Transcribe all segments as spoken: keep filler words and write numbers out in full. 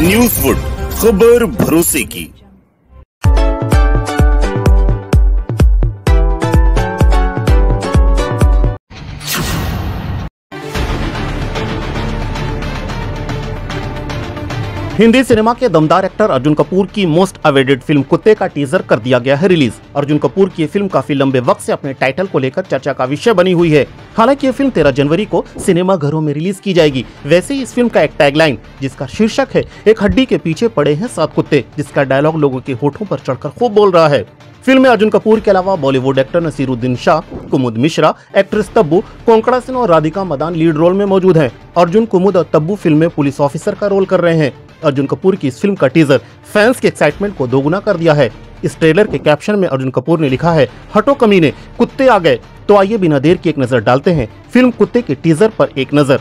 न्यूज़वुड, खबर भरोसे की। हिंदी सिनेमा के दमदार एक्टर अर्जुन कपूर की मोस्ट अवेडेड फिल्म कुत्ते का टीजर कर दिया गया है रिलीज। अर्जुन कपूर की ये फिल्म काफी लंबे वक्त से अपने टाइटल को लेकर चर्चा का विषय बनी हुई है। हालांकि ये फिल्म तेरह जनवरी को सिनेमा घरों में रिलीज की जाएगी। वैसे ही इस फिल्म का एक टैगलाइन जिसका शीर्षक है एक हड्डी के पीछे पड़े हैं सात कुत्ते, जिसका डायलॉग लोगों के होठों पर चढ़कर खूब बोल रहा है। फिल्म में अर्जुन कपूर के अलावा Bollywood actor Naseeruddin Shah, Kumud Mishra, actress Tabu, Konkona Singh और राधिका मदान लीड रोल में मौजूद हैं। अर्जुन, कुमुद और तब्बू फिल्म में पुलिस ऑफिसर का रोल कर रहे हैं। अर्जुन कपूर की इस फिल्म का टीजर फैंस के एक्साइटमेंट को दोगुना कर दिया है। इस ट्रेलर के कैप्शन में अर्जुन कपूर ने लिखा है, हटो कमीने, कुत्ते आ गए। तो आइए बिना देर की एक नजर डालते हैं फिल्म कुत्ते के टीजर पर एक नजर।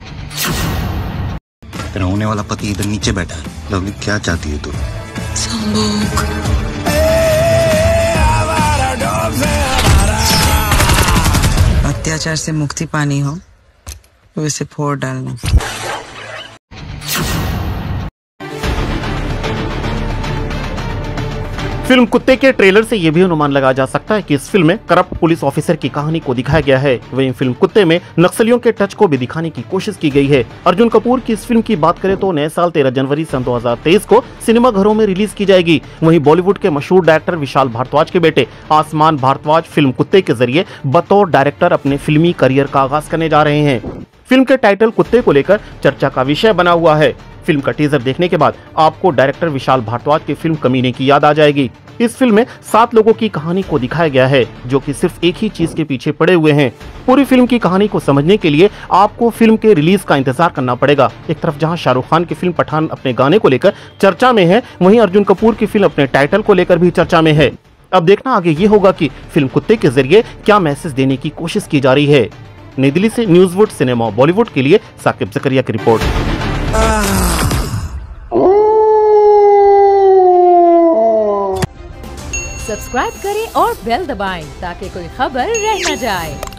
तेरा होने वाला पति इधर नीचे बैठा है। लवली, क्या चाहती है तू? अत्याचार से मुक्ति पानी हो तो इसे फोड़ डालना। फिल्म कुत्ते के ट्रेलर से यह भी अनुमान लगाया जा सकता है कि इस फिल्म में करप्ट पुलिस ऑफिसर की कहानी को दिखाया गया है। वहीं फिल्म कुत्ते में नक्सलियों के टच को भी दिखाने की कोशिश की गई है। अर्जुन कपूर की इस फिल्म की बात करें तो नए साल तेरह जनवरी सन दो हजार तेईस को सिनेमा घरों में रिलीज की जाएगी। वहीं बॉलीवुड के मशहूर डायरेक्टर विशाल भारद्वाज के बेटे आसमान भारद्वाज फिल्म कुत्ते के जरिए बतौर डायरेक्टर अपने फिल्मी करियर का आगाज करने जा रहे हैं। फिल्म के टाइटल कुत्ते को लेकर चर्चा का विषय बना हुआ है। फिल्म का टीजर देखने के बाद आपको डायरेक्टर विशाल भारद्वाज की फिल्म कमीने की याद आ जाएगी। इस फिल्म में सात लोगों की कहानी को दिखाया गया है जो कि सिर्फ एक ही चीज के पीछे पड़े हुए हैं। पूरी फिल्म की कहानी को समझने के लिए आपको फिल्म के रिलीज का इंतजार करना पड़ेगा। एक तरफ जहां शाहरुख खान की फिल्म पठान अपने गाने को लेकर चर्चा में है, वहीं अर्जुन कपूर की फिल्म अपने टाइटल को लेकर भी चर्चा में है। अब देखना आगे ये होगा कि फिल्म कुत्ते के जरिए क्या मैसेज देने की कोशिश की जा रही है। नई दिल्ली से न्यूज़वुड सिनेमा बॉलीवुड के लिए साकिब जकरिया की रिपोर्ट। सब्सक्राइब करें और बेल दबाएं ताकि कोई खबर रह न जाए।